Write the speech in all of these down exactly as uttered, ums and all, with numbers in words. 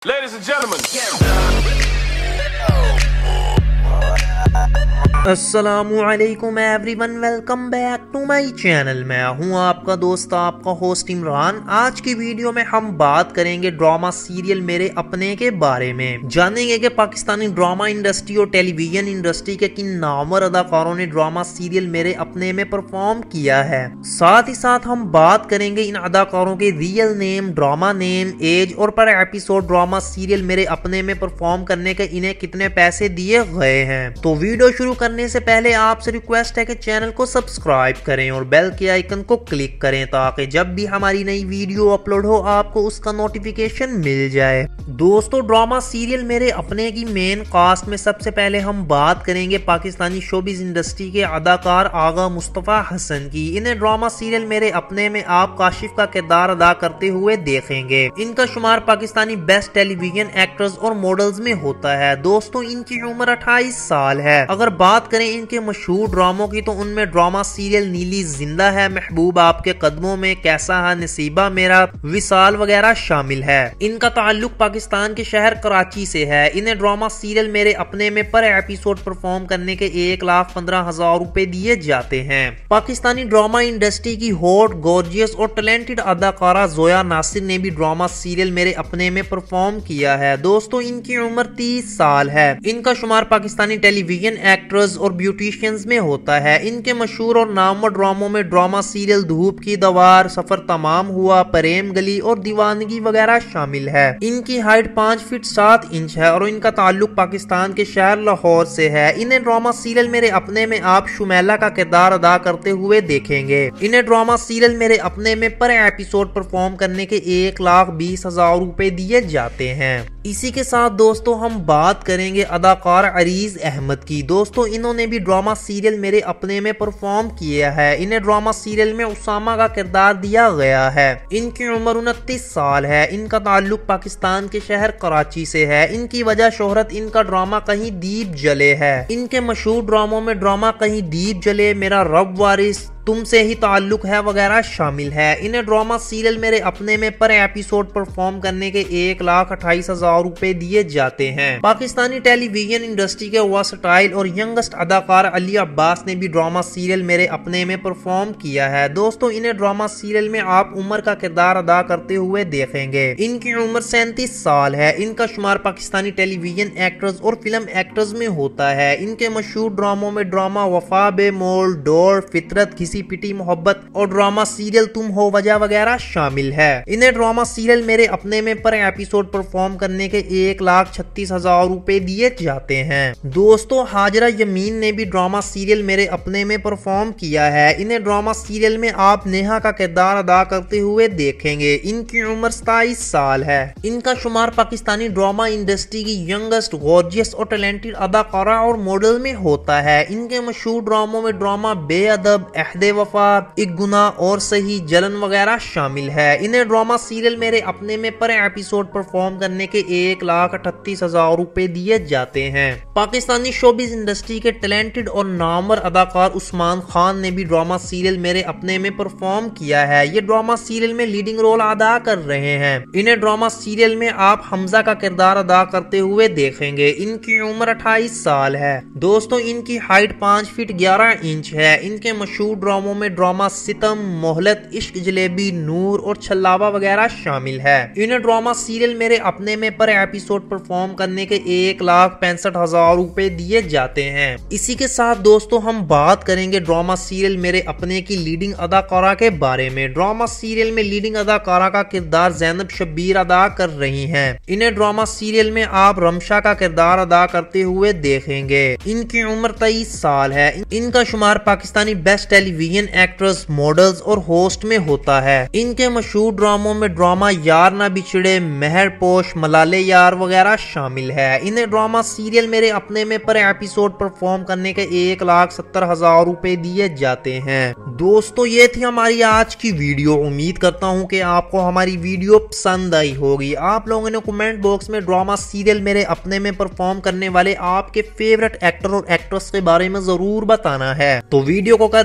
Ladies and gentlemen. अस्सलामुअलैकुम everyone, welcome back to my channel. मैं हूं आपका दोस्त, आपका होस्ट इमरान। आज की वीडियो में हम बात करेंगे ड्रामा सीरियल मेरे अपने के बारे में। जानेंगे कि पाकिस्तानी ड्रामा इंडस्ट्री और टेलीविजन इंडस्ट्री के किन नामवर अदाकारों ने ड्रामा सीरियल मेरे अपने में परफॉर्म किया है। साथ ही साथ हम बात करेंगे इन अदाकारों के real name, drama name, age और पर एपिसोड ड्रामा सीरियल मेरे अपने में परफॉर्म करने के इन्हें कितने पैसे दिए गए हैं। तो वीडियो शुरू करने से पहले आपसे रिक्वेस्ट है कि चैनल को सब्सक्राइब करें और बेल के आइकन को क्लिक करें ताकि जब भी हमारी नई वीडियो अपलोड हो आपको उसका नोटिफिकेशन मिल जाए। दोस्तों, ड्रामा सीरियल मेरे अपने की मेन कास्ट में सबसे पहले हम बात करेंगे पाकिस्तानी शोबिज इंडस्ट्री के अदाकार आगा मुस्तफा हसन की। इन्हें ड्रामा सीरियल मेरे अपने में आप काशिफ का किरदार अदा करते हुए देखेंगे। इनका शुमार पाकिस्तानी बेस्ट टेलीविजन एक्टर्स और मॉडल्स में होता है। दोस्तों, इनकी उम्र अट्ठाईस साल है। अगर बात करें इनके मशहूर ड्रामों की तो उनमें ड्रामा सीरियल नीली जिंदा है, महबूब आपके कदमों में, कैसा है नसीबा मेरा, विसाल वगैरह शामिल है। इनका ताल्लुक पाकिस्तान के शहर कराची से है। इन्हें ड्रामा सीरियल मेरे अपने में पर एपिसोड परफॉर्म करने के एक लाख पंद्रह हजार रूपए दिए जाते हैं। पाकिस्तानी ड्रामा इंडस्ट्री की हॉट, गॉर्जियस और टैलेंटेड अदाकारा जोया नासिर ने भी ड्रामा सीरियल मेरे अपने में परफॉर्म किया है। दोस्तों, इनकी उम्र तीस साल है। इनका शुमार पाकिस्तानी टेलीविजन एक्टर्स और ब्यूटिशियंस में होता है। इनके मशहूर और नामवर ड्रामों में ड्रामा सीरियल धूप की दवार, सफर तमाम हुआ, प्रेम गली और दीवानगी वगैरह शामिल है। इनकी हाइट पाँच फीट सात इंच है और इनका ताल्लुक पाकिस्तान के शहर लाहौर से है। इन्हें ड्रामा सीरियल मेरे अपने में आप शुमैला का किरदार अदा करते हुए देखेंगे। इन्हें ड्रामा सीरियल मेरे अपने में पर एपिसोड परफॉर्म करने के एक लाख बीस हजार रूपए दिए जाते हैं। इसी के साथ दोस्तों हम बात करेंगे अदाकार अरीज अहमद की। दोस्तों, इन्होंने भी ड्रामा सीरियल मेरे अपने में परफॉर्म किया है। इन्हें ड्रामा सीरियल में उसामा का किरदार दिया गया है। इनकी उम्र उनतीस साल है। इनका ताल्लुक पाकिस्तान के शहर कराची से है। इनकी वजह शोहरत इनका ड्रामा कहीं दीप जले है। इनके मशहूर ड्रामों में ड्रामा कहीं दीप जले, मेरा रब वारिस, तुमसे ही ताल्लुक है वगैरह शामिल है। इन्हें ड्रामा सीरियल मेरे अपने में पर एपिसोड परफॉर्म करने के एक लाख अट्ठाईस हजार रूपए दिए जाते हैं। पाकिस्तानी टेलीविजन इंडस्ट्री के वर्सटाइल और यंगेस्ट अदाकार अली अब्बास ने भी ड्रामा सीरियल मेरे अपने में परफॉर्म किया है। दोस्तों, इन्हें ड्रामा सीरियल में आप उमर का किरदार अदा करते हुए देखेंगे। इनकी उम्र सैंतीस साल है। इनका शुमार पाकिस्तानी टेलीविजन एक्टर्स और फिल्म एक्टर्स में होता है। इनके मशहूर ड्रामों में ड्रामा वफा बेमोल, डोर, फितरत, पिटी मोहब्बत और ड्रामा सीरियल तुम हो वजह वगैरह शामिल है। इन्हें ड्रामा सीरियल मेरे अपने में पर एपिसोड परफॉर्म करने के एक लाख छत्तीस हजार रूपए दिए जाते हैं। दोस्तों, हाजरा यमीन ने भी ड्रामा सीरियल मेरे अपने में परफॉर्म किया है। इन्हें ड्रामा सीरियल में आप नेहा का किरदार अदा करते हुए देखेंगे। इनकी उम्र सताईस साल है। इनका शुमार पाकिस्तानी ड्रामा इंडस्ट्री की यंगेस्ट, गॉर्जियस और टैलेंटेड अदाकारा और मॉडल में होता है। इनके मशहूर ड्रामों में ड्रामा बेअदब, अहदे वफा, एक गुना और सही, जलन वगैरह शामिल है। इन्हें ड्रामा सीरियल मेरे अपने में पर एपिसोड परफॉर्म करने के एक लाख अठतीस हजार रूपए दिए जाते हैं। पाकिस्तानी शोबिज इंडस्ट्री के टैलेंटेड और नामवर अदाकार उस्मान खान ने भी ड्रामा सीरियल मेरे अपने में परफॉर्म किया है। ये ड्रामा सीरियल में लीडिंग रोल अदा कर रहे हैं। इन्हें ड्रामा सीरियल में आप हमजा का किरदार अदा करते हुए देखेंगे। इनकी उम्र अट्ठाईस साल है। दोस्तों, इनकी हाइट पाँच फीट ग्यारह इंच है। इनके मशहूर ड्रामों में ड्रामा सितम, मोहलत, इश्क जलेबी, नूर और छल्लावा वगैरह शामिल है। इन्हें ड्रामा सीरियल मेरे अपने में पर एपिसोड परफॉर्म करने के एक लाख पैंसठ हजार रूपए दिए जाते हैं। इसी के साथ दोस्तों हम बात करेंगे ड्रामा सीरियल मेरे अपने की लीडिंग अदाकारा के बारे में। ड्रामा सीरियल में लीडिंग अदाकारा का किरदार ज़ैनब शब्बीर अदा कर रही हैं। इन्हें ड्रामा सीरियल में आप रमशा का किरदार अदा करते हुए देखेंगे। इनकी उम्र तेईस साल है। इनका शुमार Pakistani best television actress, models और होस्ट में होता है। इनके मशहूर ड्रामों में ड्रामा यार ना बिछड़े, मेहर पोश, मलाले यार वगैरह शामिल है। इन्हें ड्रामा सीरियल मेरे अपने में पर एपिसोड परफॉर्म करने के एक लाख सत्तर हजार रूपए दिए जाते हैं। दोस्तों, ये थी हमारी आज की वीडियो। उम्मीद करता हूँ कि आपको हमारी वीडियो पसंद आई होगी। आप लोगों ने कमेंट बॉक्स में ड्रामा सीरियल मेरे अपने में परफॉर्म करने वाले आपके फेवरेट एक्टर और एक्ट्रेस के बारे में जरूर बताना है। तो वीडियो को कर दीजिए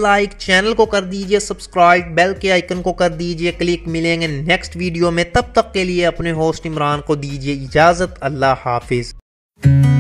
लाइक, चैनल को कर दीजिए सब्सक्राइब, बेल के आइकन को कर दीजिए क्लिक। मिलेंगे नेक्स्ट वीडियो में, तब तक के लिए अपने होस्ट इमरान को दीजिए इजाजत। अल्लाह हाफिज।